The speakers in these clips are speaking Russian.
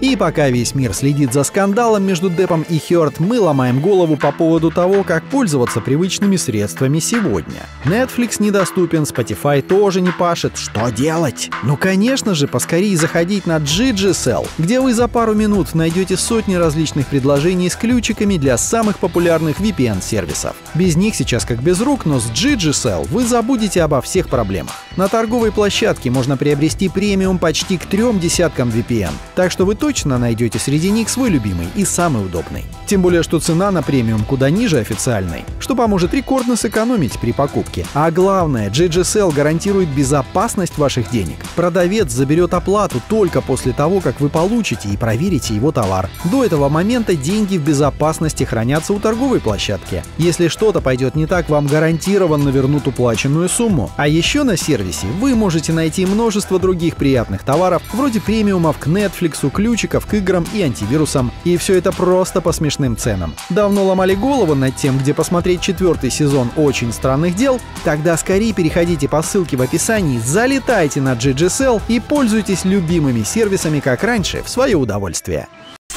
И пока весь мир следит за скандалом между Деппом и Хёрд, мы ломаем голову по поводу того, как пользоваться привычными средствами сегодня. Netflix недоступен, Spotify тоже не пашет. Что делать? Ну, конечно же, поскорее заходить на Digicel, где вы за пару минут найдете сотни различных предложений с ключиками для самых популярных VPN-сервисов. Без них сейчас как без рук, но с Digicel вы забудете обо всех проблемах. На торговой площадке можно приобрести премиум почти к 3 десяткам VPN, так что вы точно найдете среди них свой любимый и самый удобный. Тем более, что цена на премиум куда ниже официальной, что поможет рекордно сэкономить при покупке. А главное, Digicel гарантирует безопасность ваших денег. Продавец заберет оплату только после того, как вы получите и проверите его товар. До этого момента деньги в безопасности хранятся у торговой площадки. Если что-то пойдет не так, вам гарантированно вернут уплаченную сумму. А еще на сервисе вы можете найти множество других приятных товаров, вроде премиумов к Netflix, ключиков к играм и антивирусам. И все это просто по смешным ценам. Давно ломали голову над тем, где посмотреть 4-й сезон «Очень странных дел»? Тогда скорее переходите по ссылке в описании, залетайте на Digicel и пользуйтесь любимыми сервисами, как раньше, в свое удовольствие.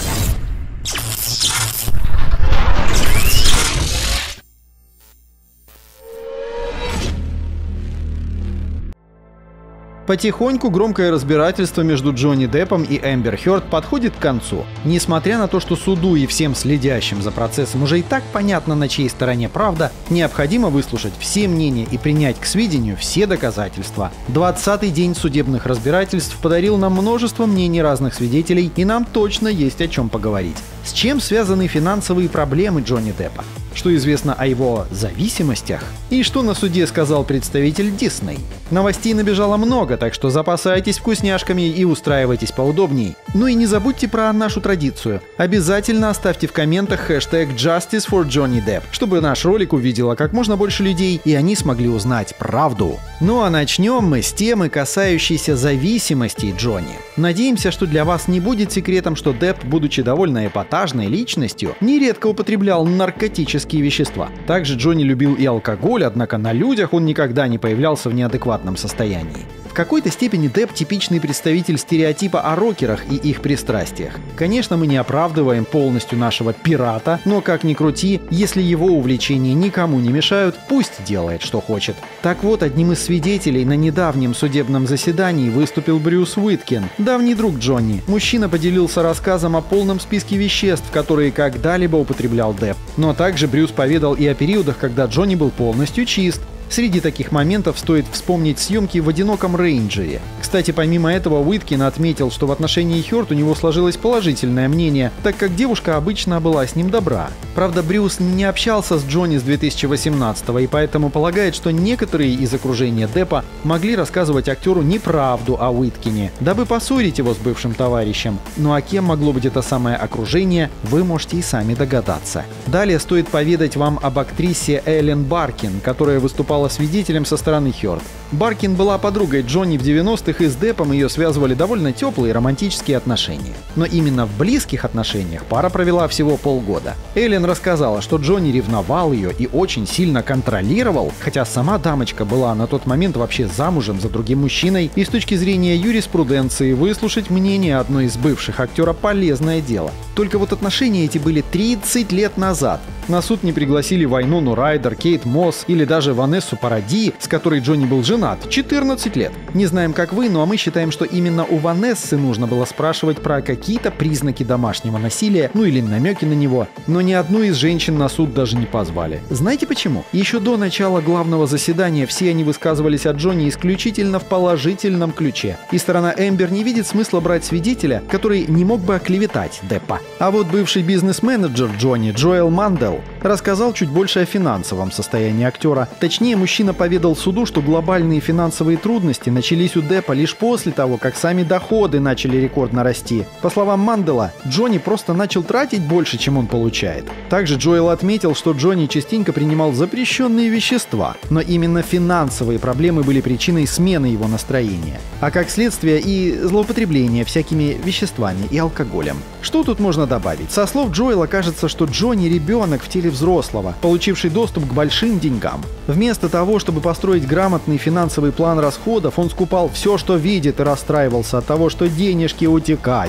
Потихоньку громкое разбирательство между Джонни Деппом и Эмбер Хёрд подходит к концу. Несмотря на то, что суду и всем следящим за процессом уже и так понятно, на чьей стороне правда, необходимо выслушать все мнения и принять к сведению все доказательства. 20-й день судебных разбирательств подарил нам множество мнений разных свидетелей, и нам точно есть о чем поговорить. С чем связаны финансовые проблемы Джонни Деппа? Что известно о его зависимостях? И что на суде сказал представитель Disney? Новостей набежало много, так что запасайтесь вкусняшками и устраивайтесь поудобней. Ну и не забудьте про нашу традицию. Обязательно оставьте в комментах хэштег Justice for Johnny Depp, чтобы наш ролик увидело как можно больше людей, и они смогли узнать правду. Ну а начнем мы с темы, касающейся зависимости Джонни. Надеемся, что для вас не будет секретом, что Депп, будучи довольно эпатажной личностью, нередко употреблял наркотические вещества. Также Джонни любил и алкоголь, однако на людях он никогда не появлялся в неадекватном состоянии. В какой-то степени Депп — типичный представитель стереотипа о рокерах и их пристрастиях. Конечно, мы не оправдываем полностью нашего пирата, но как ни крути, если его увлечения никому не мешают, пусть делает, что хочет. Так вот, одним из свидетелей на недавнем судебном заседании выступил Брюс Уиткин, давний друг Джонни. Мужчина поделился рассказом о полном списке веществ, которые когда-либо употреблял Депп. Но также Брюс поведал и о периодах, когда Джонни был полностью чист. Среди таких моментов стоит вспомнить съемки в «Одиноком рейнджере». Кстати, помимо этого, Уиткин отметил, что в отношении Хёрд у него сложилось положительное мнение, так как девушка обычно была с ним добра. Правда, Брюс не общался с Джонни с 2018-го и поэтому полагает, что некоторые из окружения Деппа могли рассказывать актеру неправду о Уиткине, дабы поссорить его с бывшим товарищем. Ну а кем могло быть это самое окружение, вы можете и сами догадаться. Далее стоит поведать вам об актрисе Эллен Баркин, которая выступала свидетелем со стороны Хёрд. Баркин была подругой Джонни в 90-х, и с Деппом ее связывали довольно теплые романтические отношения. Но именно в близких отношениях пара провела всего полгода. Эллен рассказала, что Джонни ревновал ее и очень сильно контролировал, хотя сама дамочка была на тот момент вообще замужем за другим мужчиной, и с точки зрения юриспруденции выслушать мнение одной из бывших актера — полезное дело. Только вот отношения эти были 30 лет назад. На суд не пригласили Вайнону Райдер, Кейт Мосс или даже Ванессу Паради, с которой Джонни был женат 14 лет. Не знаем, как вы, но мы считаем, что именно у Ванессы нужно было спрашивать про какие-то признаки домашнего насилия, ну или намеки на него. Но ни одну из женщин на суд даже не позвали. Знаете почему? Еще до начала главного заседания все они высказывались о Джонни исключительно в положительном ключе. И сторона Эмбер не видит смысла брать свидетеля, который не мог бы оклеветать Деппа. А вот бывший бизнес-менеджер Джонни, Джоэл Мандел, рассказал чуть больше о финансовом состоянии актера. Точнее, мужчина поведал суду, что глобальные финансовые трудности начались у Деппа лишь после того, как сами доходы начали рекордно расти. По словам Мандела, Джонни просто начал тратить больше, чем он получает. Также Джоэл отметил, что Джонни частенько принимал запрещенные вещества, но именно финансовые проблемы были причиной смены его настроения. А как следствие и злоупотребление всякими веществами и алкоголем. Что тут можно добавить? Со слов Джоэла кажется, что Джонни — ребенок в теле взрослого, получивший доступ к большим деньгам. Вместо того, чтобы построить грамотный финансовый план расходов, он скупал все, что видит, и расстраивался от того, что денежки утекают.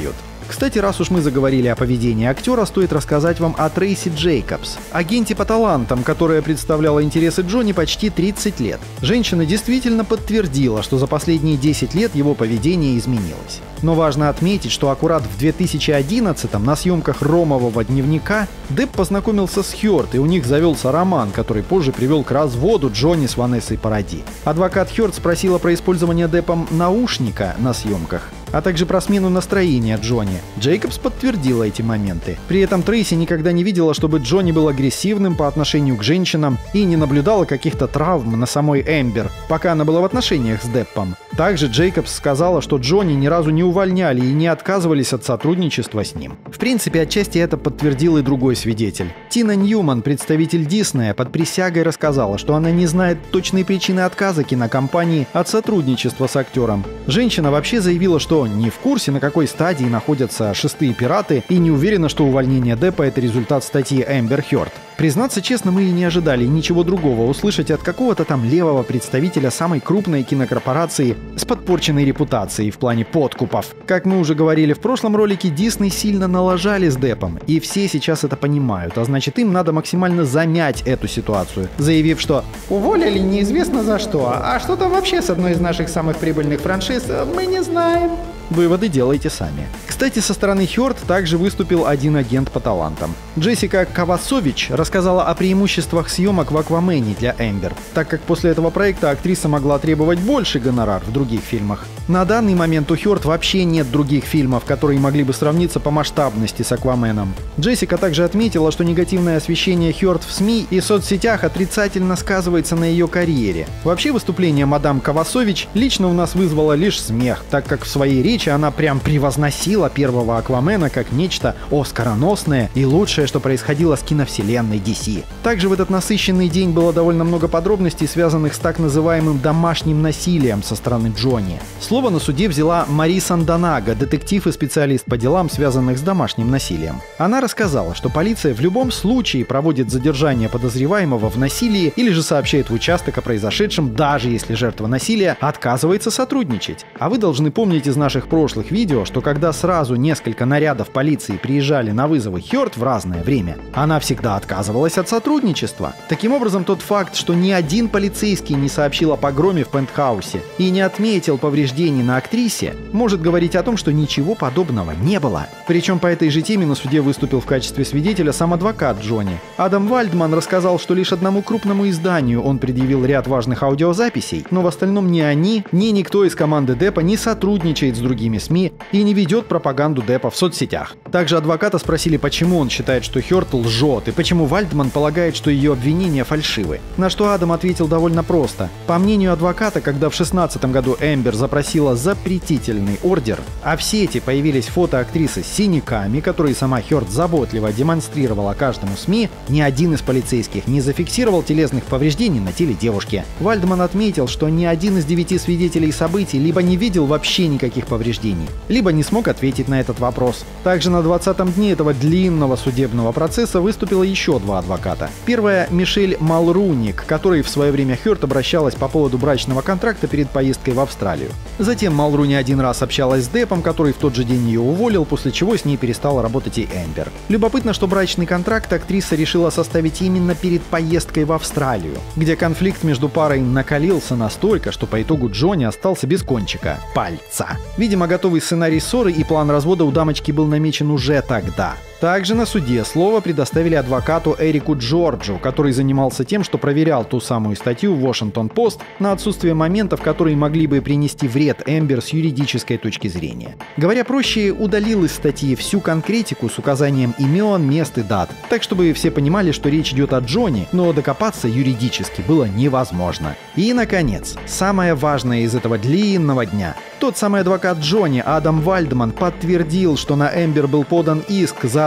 Кстати, раз уж мы заговорили о поведении актера, стоит рассказать вам о Трейси Джейкобс, агенте по талантам, которая представляла интересы Джонни почти 30 лет. Женщина действительно подтвердила, что за последние 10 лет его поведение изменилось. Но важно отметить, что аккурат в 2011-м на съемках «Ромового дневника» Депп познакомился с Хёрд, и у них завелся роман, который позже привел к разводу Джонни с Ванессой Паради. Адвокат Хёрд спросила про использование Деппом наушника на съемках, а также про смену настроения Джонни. Джейкобс подтвердила эти моменты. При этом Трейси никогда не видела, чтобы Джонни был агрессивным по отношению к женщинам и не наблюдала каких-то травм на самой Эмбер, пока она была в отношениях с Деппом. Также Джейкобс сказала, что Джонни ни разу не увольняли и не отказывались от сотрудничества с ним. В принципе, отчасти это подтвердил и другой свидетель. Тина Ньюман, представитель Диснея, под присягой рассказала, что она не знает точной причины отказа кинокомпании от сотрудничества с актером. Женщина вообще заявила, что не в курсе, на какой стадии находятся «Шестые пираты», и не уверена, что увольнение Деппа — это результат статьи Эмбер Хёрд. Признаться честно, мы и не ожидали ничего другого услышать от какого-то там левого представителя самой крупной кинокорпорации с подпорченной репутацией в плане подкупов. Как мы уже говорили в прошлом ролике, Дисней сильно налажали с Деппом, и все сейчас это понимают, а значит, им надо максимально замять эту ситуацию, заявив, что «уволили неизвестно за что, а что там вообще с одной из наших самых прибыльных франшиз, мы не знаем». Выводы делайте сами. Кстати, со стороны Хёрд также выступил один агент по талантам. Джессика Кавасович рассказала о преимуществах съемок в «Аквамене» для Эмбер, так как после этого проекта актриса могла требовать больше гонорар в других фильмах. На данный момент у Хёрд вообще нет других фильмов, которые могли бы сравниться по масштабности с «Акваменом». Джессика также отметила, что негативное освещение Хёрд в СМИ и соцсетях отрицательно сказывается на ее карьере. Вообще, выступление мадам Кавасович лично у нас вызвало лишь смех, так как в своей речи она прям превозносила первого «Аквамена» как нечто оскароносное и лучшее, что происходило с киновселенной DC. Также в этот насыщенный день было довольно много подробностей, связанных с так называемым домашним насилием со стороны Джонни. Слово на суде взяла Мари Сандонага, детектив и специалист по делам, связанных с домашним насилием. Она рассказала, что полиция в любом случае проводит задержание подозреваемого в насилии или же сообщает в участок о произошедшем, даже если жертва насилия отказывается сотрудничать. А вы должны помнить из наших прошлых видео, что когда сразу несколько нарядов полиции приезжали на вызовы Хёрд в разное время, она всегда отказывалась от сотрудничества. Таким образом, тот факт, что ни один полицейский не сообщил о погроме в пентхаусе и не отметил повреждений на актрисе, может говорить о том, что ничего подобного не было. Причем по этой же теме на суде выступил в качестве свидетеля сам адвокат Джонни. Адам Вальдман рассказал, что лишь одному крупному изданию он предъявил ряд важных аудиозаписей, но в остальном ни они, ни никто из команды Деппа не сотрудничает с другими СМИ и не ведет пропаганду Деппа в соцсетях. Также адвоката спросили, почему он считает, что Хёрд лжет, и почему Вальдман полагает, что ее обвинения фальшивы. На что Адам ответил довольно просто. По мнению адвоката, когда в 2016 году Эмбер запросила запретительный ордер, а в сети появились фото актрисы с синяками, которые сама Хёрд заботливо демонстрировала каждому СМИ, ни один из полицейских не зафиксировал телесных повреждений на теле девушки. Вальдман отметил, что ни один из 9 свидетелей событий либо не видел вообще никаких повреждений, либо не смог ответить на этот вопрос. Также на 20-м дне этого длинного судебного процесса выступило еще 2 адвоката. Первая — Мишель Малруни, к которой в свое время Хёрд обращалась по поводу брачного контракта перед поездкой в Австралию. Затем Малруни один раз общалась с Деппом, который в тот же день ее уволил, после чего с ней перестала работать и Эмбер. Любопытно, что брачный контракт актриса решила составить именно перед поездкой в Австралию, где конфликт между парой накалился настолько, что по итогу Джонни остался без кончика пальца. Видимо, готовый сценарий ссоры и план развода у дамочки был намечен уже тогда. Также на суде слово предоставили адвокату Эрику Джорджу, который занимался тем, что проверял ту самую статью в Washington Post на отсутствие моментов, которые могли бы принести вред Эмбер с юридической точки зрения. Говоря проще, удалил из статьи всю конкретику с указанием имен, мест и дат, так чтобы все понимали, что речь идет о Джонни, но докопаться юридически было невозможно. И, наконец, самое важное из этого длинного дня. Тот самый адвокат Джонни, Адам Вальдман, подтвердил, что на Эмбер был подан иск за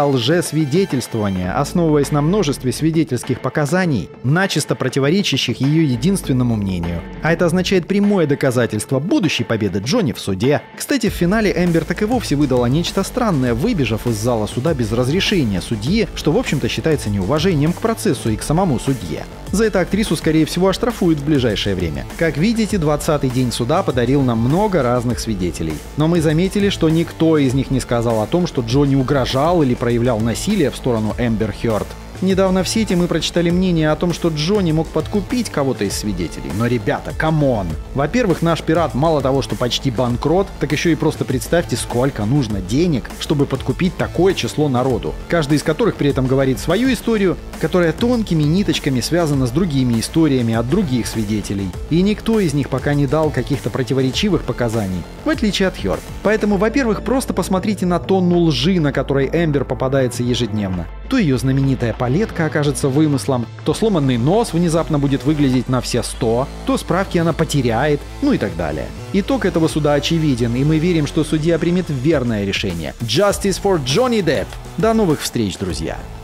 лжесвидетельствование, основываясь на множестве свидетельских показаний, начисто противоречащих ее единственному мнению. А это означает прямое доказательство будущей победы Джонни в суде. Кстати, в финале Эмбер так и вовсе выдала нечто странное, выбежав из зала суда без разрешения судьи, что в общем-то считается неуважением к процессу и к самому судье. За это актрису, скорее всего, оштрафуют в ближайшее время. Как видите, 20-й день суда подарил нам много разных свидетелей. Но мы заметили, что никто из них не сказал о том, что Джонни угрожал или проявлял насилие в сторону Эмбер Хёрд. Недавно в сети мы прочитали мнение о том, что Джонни мог подкупить кого-то из свидетелей. Но, ребята, камон! Во-первых, наш пират мало того, что почти банкрот, так еще и просто представьте, сколько нужно денег, чтобы подкупить такое число народу. Каждый из которых при этом говорит свою историю, которая тонкими ниточками связана с другими историями от других свидетелей. И никто из них пока не дал каких-то противоречивых показаний, в отличие от Хёрд. Поэтому, во-первых, просто посмотрите на тонну лжи, на которой Эмбер попадается ежедневно. То ее знаменитая палетка окажется вымыслом, то сломанный нос внезапно будет выглядеть на все 100, то справки она потеряет, ну и так далее. Итог этого суда очевиден, и мы верим, что судья примет верное решение. Justice for Johnny Depp! До новых встреч, друзья!